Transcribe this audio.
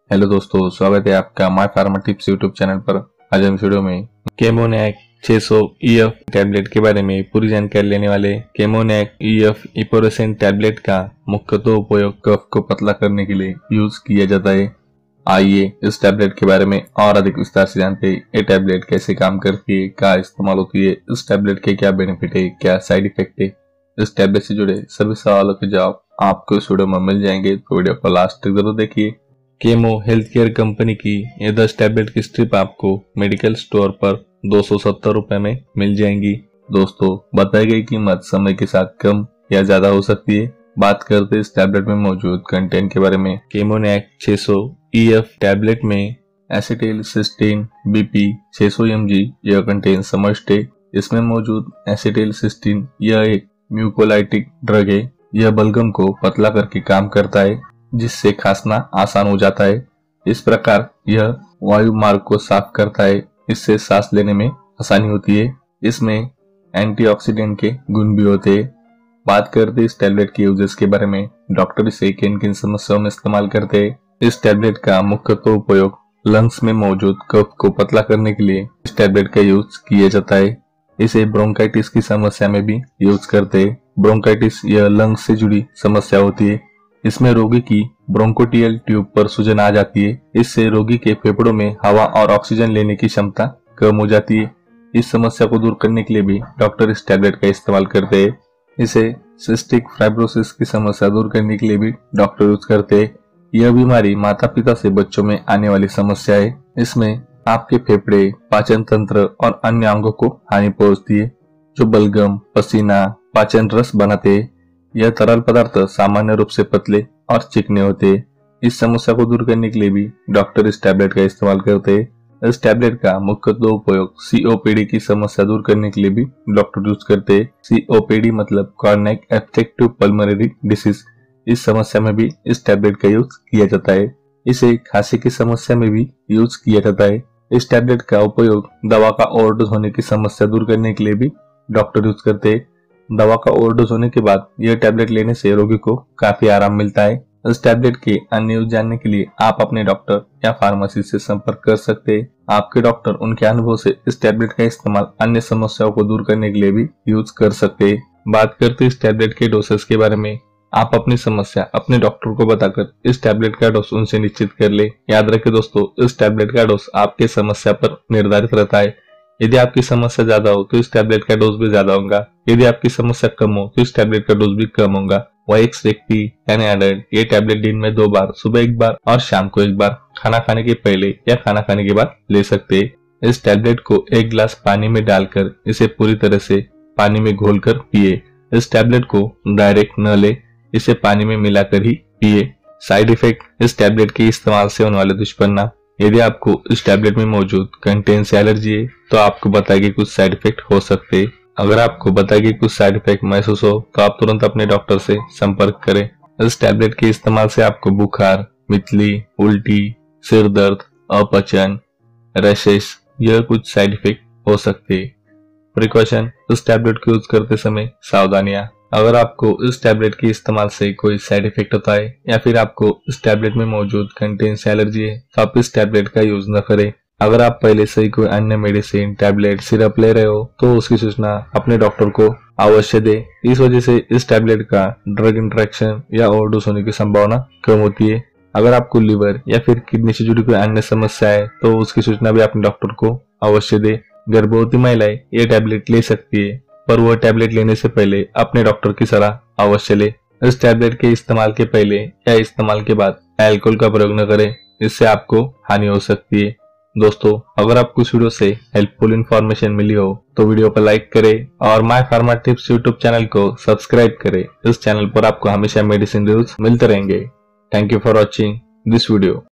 Hello दोस्तों, स्वागत है आपका My Pharma Tips YouTube channel पर। आज हम इस वीडियो में केमोनैक 600 EF टैबलेट के बारे में पूरी जानकारी लेने वाले। केमोनैक EF इपोरेसिन टैबलेट का मुख्यतः उपयोग कफ को पतला करने के लिए यूज किया जाता है। आइए इस टैबलेट के बारे में और अधिक विस्तार से जानते हैं। ये टैबलेट कैसे काम करती है, क्या इस्तेमाल होती है, इस टैबलेट के क्या बेनिफिट है, क्या साइड इफेक्ट है। इस टैबलेट से जुड़े सभी सवालों के जवाब आपको इस वीडियो में मिल जाएंगे, तो वीडियो को लास्ट तक जरूर देखिए। केमो हेल्थ केयर कंपनी की ये 10 टैबलेट की स्ट्रिप आपको मेडिकल स्टोर पर 270 रुपए में मिल जाएंगी। दोस्तों, बताई गई कीमत समय के साथ कम या ज्यादा हो सकती है। बात करते इस टैबलेट में मौजूद कंटेंट के बारे में। केमोनैक 600 EF टैबलेट में एसिटिलसिस्टीन BP 600 mg यह कंटेन समझते। इसमें मौजूद एसिटिलसिस्टीन यह एक म्यूकोलाइटिक ड्रग है। यह बलगम को पतला करके काम करता है, जिससे खांसना आसान हो जाता है। इस प्रकार यह वायु मार्ग को साफ करता है, इससे सांस लेने में आसानी होती है। इसमें एंटीऑक्सीडेंट के गुण भी होते हैं। बात करते इस टैबलेट के यूजेस के बारे में। डॉक्टर इसे किन किन समस्याओं में इस्तेमाल करते हैं। इस टैबलेट का मुख्यतः उपयोग लंग्स में मौजूद कफ को पतला करने के लिए इस टैबलेट का यूज किया जाता है। इसे ब्रोंकाइटिस की समस्या में भी यूज करते हैं। ब्रोंकाइटिस यह लंग्स से जुड़ी समस्या होती है। इसमें रोगी की ब्रोंकोटियल ट्यूब पर सूजन आ जाती है। इससे रोगी के फेफड़ों में हवा और ऑक्सीजन लेने की क्षमता कम हो जाती है। इस समस्या को दूर करने के लिए भी डॉक्टर इस टैबलेट का इस्तेमाल करते हैं। इसे सिस्टिक फाइब्रोसिस की समस्या दूर करने के लिए भी डॉक्टर यूज करते हैं। यह बीमारी माता पिता से बच्चों में आने वाली समस्या है। इसमें आपके फेफड़े, पाचन तंत्र और अन्य अंगों को हानि पहुंचती है, जो बलगम, पसीना, पाचन रस बनाते हैं। यह तरल पदार्थ सामान्य रूप से पतले और चिकने होते हैं। इस समस्या को दूर करने के लिए भी डॉक्टर इस टैबलेट का इस्तेमाल करते हैं। इस टैबलेट का मुख्यतः उपयोग COPD की समस्या दूर करने के लिए भी डॉक्टर यूज करते हैं। COPD मतलब कॉर्निक ऑब्स्ट्रक्टिव पल्मोनरी डिसीज। इस समस्या में भी इस टैबलेट का यूज किया जाता है। इसे खांसी की समस्या में भी यूज किया जाता है। इस टैबलेट का उपयोग दवा का ओवरडोज होने की समस्या दूर करने के लिए भी डॉक्टर यूज करते हैं। दवा का ओवरडोज होने के बाद यह टैबलेट लेने से रोगी को काफी आराम मिलता है। इस टैबलेट के अन्य यूज जानने के लिए आप अपने डॉक्टर या फार्मेसिस्ट से संपर्क कर सकते हैं। आपके डॉक्टर उनके अनुभव से इस टैबलेट का इस्तेमाल अन्य समस्याओं को दूर करने के लिए भी यूज कर सकते हैं। बात करते इस टैबलेट के डोसेस के बारे में। आप अपनी समस्या अपने डॉक्टर को बताकर इस टैबलेट का डोज उनसे निश्चित कर ले। याद रखें दोस्तों, इस टैबलेट का डोज आपके समस्या पर निर्धारित रहता है। यदि आपकी समस्या ज्यादा हो तो इस टैबलेट का डोज भी ज्यादा होगा। यदि आपकी समस्या कम हो तो इस टैबलेट का डोज भी कम होगा। वॉइक्स व्यक्ति ये टैबलेट दिन में 2 बार, सुबह 1 बार और शाम को 1 बार, खाना खाने के पहले या खाना खाने के बाद ले सकते हैं। इस टैबलेट को 1 गिलास पानी में डालकर इसे पूरी तरह से पानी में घोलकर पिए। इस टैबलेट को डायरेक्ट न ले, इसे पानी में मिलाकर ही पिए। Side effect. इस टैबलेट के इस्तेमाल से होने वाले दुष्परिणाम। यदि आपको इस टैबलेट में मौजूद कंटेंट से एलर्जी है तो आपको बताए गए कुछ साइड इफेक्ट हो सकते हैं। अगर आपको बताए गए कुछ साइड इफेक्ट महसूस हो तो आप तुरंत अपने डॉक्टर से संपर्क करें। इस टैबलेट के इस्तेमाल से आपको बुखार, मितली, उल्टी, सिर दर्द, अपचन, रैशेस यह कुछ साइड इफेक्ट हो सकते हैं। प्रिकॉशन। इस टैबलेट को यूज करते समय सावधानियां। अगर आपको इस टैबलेट के इस्तेमाल से कोई साइड इफेक्ट होता है या फिर आपको इस टैबलेट में मौजूद कंटेंट से एलर्जी है तो आप इस टैबलेट का यूज न करें। अगर आप पहले से ही कोई अन्य मेडिसिन, टैबलेट, सिरप ले रहे हो तो उसकी सूचना अपने डॉक्टर को अवश्य दें। इस वजह से इस टैबलेट का ड्रग इंटरेक्शन या ओवरडोज होने की संभावना कम होती है। अगर आपको लिवर या फिर किडनी से जुड़ी कोई अन्य समस्या है तो उसकी सूचना भी अपने डॉक्टर को अवश्य दें। गर्भवती महिलाएं ये टैबलेट ले सकती है, पर वह टैबलेट लेने से पहले अपने डॉक्टर की सलाह अवश्य ले। इस टैबलेट के इस्तेमाल के पहले या इस्तेमाल के बाद अल्कोहल का प्रयोग न करें, इससे आपको हानि हो सकती है। दोस्तों, अगर आपको इस वीडियो से हेल्पफुल इंफॉर्मेशन मिली हो तो वीडियो को लाइक करें और My Pharma Tips YouTube channel को सब्सक्राइब करें। इस चैनल पर आपको हमेशा मेडिसिन रिव्यूज मिलते रहेंगे। Thank you for watching this video.